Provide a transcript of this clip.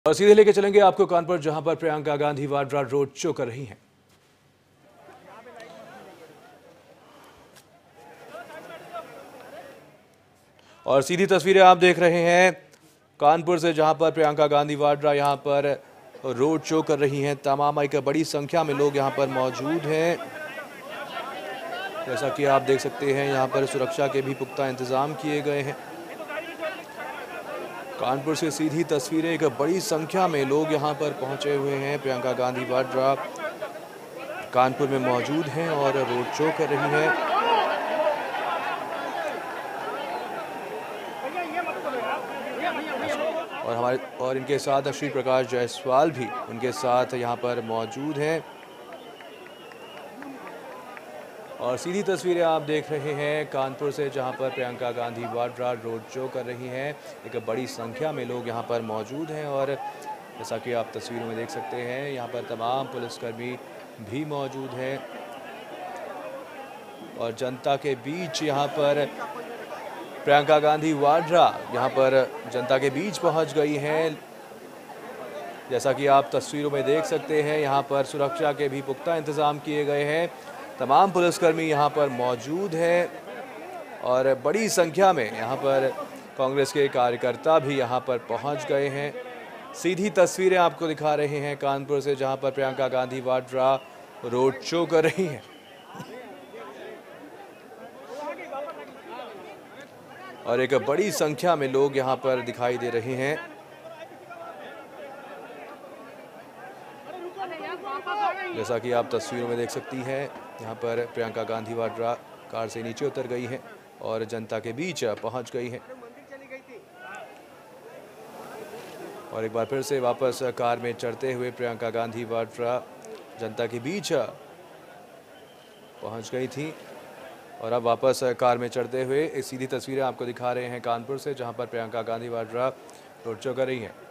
और सीधे लेके चलेंगे आपको कानपुर, जहां पर प्रियंका गांधी वाड्रा रोड शो कर रही हैं। और सीधी तस्वीरें आप देख रहे हैं कानपुर से, जहां पर प्रियंका गांधी वाड्रा यहां पर रोड शो कर रही हैं। तमाम एक बड़ी संख्या में लोग यहां पर मौजूद हैं। जैसा कि आप देख सकते हैं, यहां पर सुरक्षा के भी पुख्ता इंतजाम किए गए हैं। कानपुर से सीधी तस्वीरें, एक बड़ी संख्या में लोग यहां पर पहुंचे हुए हैं। प्रियंका गांधी वाड्रा कानपुर में मौजूद हैं और रोड शो कर रही हैं। और इनके साथ श्री प्रकाश जायसवाल भी उनके साथ यहां पर मौजूद हैं। और सीधी तस्वीरें आप देख रहे हैं कानपुर से, जहां पर प्रियंका गांधी वाड्रा रोड शो कर रही हैं। एक बड़ी संख्या में लोग यहां पर मौजूद हैं और जैसा कि आप तस्वीरों में देख सकते हैं, यहां पर तमाम पुलिसकर्मी भी मौजूद हैं। और जनता के बीच यहां पर प्रियंका गांधी वाड्रा यहां पर जनता के बीच पहुंच गई हैं। जैसा कि आप तस्वीरों में देख सकते हैं, यहां पर सुरक्षा के भी पुख्ता इंतजाम किए गए हैं। तमाम पुलिसकर्मी यहां पर मौजूद हैं और बड़ी संख्या में यहां पर कांग्रेस के कार्यकर्ता भी यहां पर पहुंच गए हैं। सीधी तस्वीरें आपको दिखा रहे हैं कानपुर से, जहां पर प्रियंका गांधी वाड्रा रोड शो कर रही हैं। और एक बड़ी संख्या में लोग यहां पर दिखाई दे रहे हैं। जैसा कि आप तस्वीरों में देख सकती हैं, यहां पर प्रियंका गांधी वाड्रा कार से नीचे उतर गई हैं और जनता के बीच पहुंच गई हैं। और एक बार फिर से वापस कार में चढ़ते हुए प्रियंका गांधी वाड्रा जनता के बीच पहुंच गई थी और अब वापस कार में चढ़ते हुए सीधी तस्वीरें आपको दिखा रहे हैं कानपुर से, जहां पर प्रियंका गांधी वाड्रा रोड शो कर रही हैं।